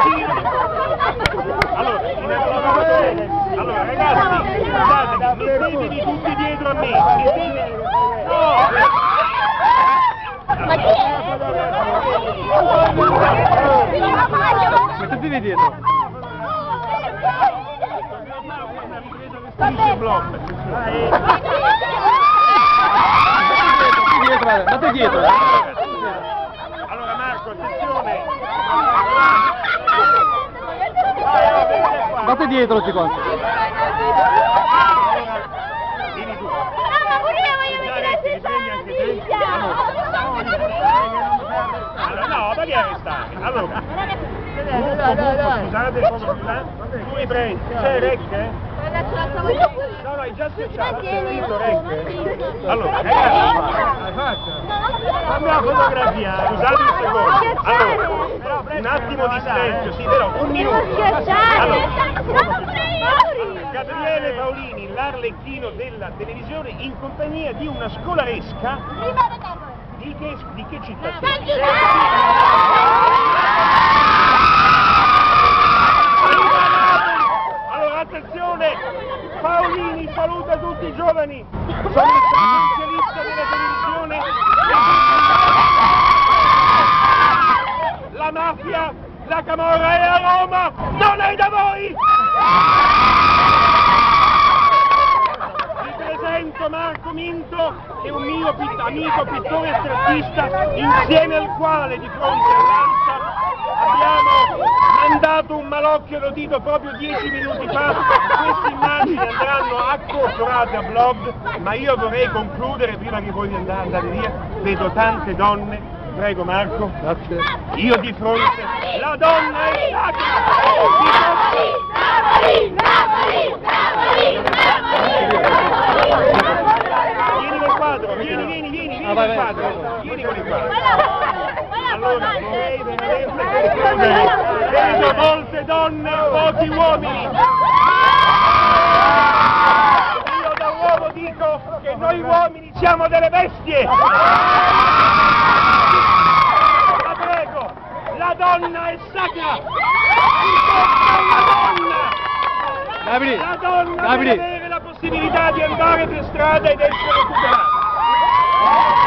Allora ragazzi, scusate, mettetevi tutti dietro a me. No! Ma chi è? Mettetevi dietro. Andate dietro. Allora Marco, attenzione. Andate dietro tutti quanti. Vieni tu. Ma pure io voglio vedere la Allora no, ma che restare? Allora. Scusate, tu mi prendi, c'è Rec? No, hai già schiacciato, Rec? Allora, fammi la fotografia, scusate un secondo. Allora, un attimo di silenzio, sì, però un minuto. Gabriele Paolini, l'arlecchino della televisione, in compagnia di una scolaresca. Di che città sei? Allora attenzione, Paolini saluta tutti i giovani, sono il specialista della televisione, la mafia, la camorra è a Roma, non è da voi! Vi presento Marco Minto, che è un mio amico pittore e strattista, insieme al quale di fronte all'ANSA abbiamo mandato un malocchio, lo dico proprio 10 minuti fa. Queste immagini andranno accorporate a blog, ma io vorrei concludere prima che voi andate via. Vedo tante donne, prego Marco, Grazie. io di fronte, la donna è sacra! Vieni col quadro, vieni col quadro, vieni con il quadro. Allora vorrei veramente vedo molte donne e pochi uomini. Io da uomo dico che noi uomini siamo delle bestie. La prego, la donna è sacra. La donna deve avere la possibilità di andare per strada ed essere tutelata.